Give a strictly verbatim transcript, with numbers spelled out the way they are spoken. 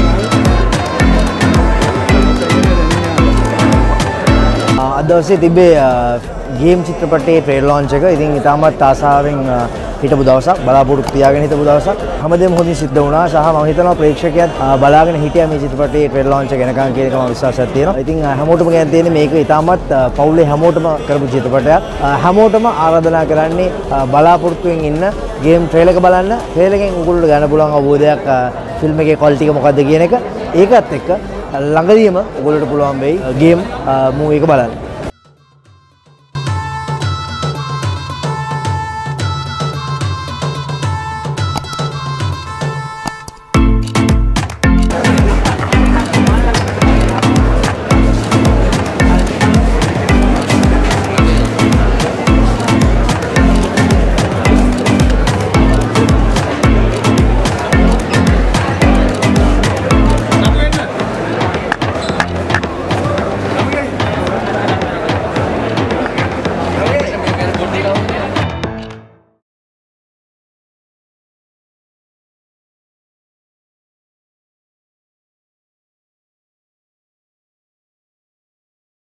අද දවසේ තිබේ ගේම් චිත්‍රපටයේ ට්‍රේලර් ලොන්ච් එක. ඉතින් ඉතාමත් ආසාවෙන් හිටපු දවසක්, බලාපොරොත්තු තියාගෙන හිටපු දවසක්. හැමදේම හොඳින් සිද්ධ වුණා. සහ මම හිතනවා ප්‍රේක්ෂකයන් බලාගෙන හිටියා මේ චිත්‍රපටයේ ට්‍රේලර් ලොන්ච් එක එනකන් කියන එක මම විශ්වාසයක් තියෙනවා. ඉතින් හැමෝටම කියන්න තියෙන්නේ මේක ඉතාමත් පවුලේ හැමෝටම කරපු චිත්‍රපටයක්. හැමෝටම ආරාධනා කරන්නේ බලාපොරොත්තුෙන් ඉන්න ගේම් ට්‍රේලර් එක බලන්න. ට්‍රේලර් එකෙන් උගලට ගන්න පුළුවන් අවබෝධයක් ෆිල්ම් එකේ ක්වොලිටි එක මොකද්ද කියන එක. ඒකත් එක්ක ළඟදීම ඔයගොල්ලෝට පුළුවන් වෙයි ගේම් මූවි එක බලන්න.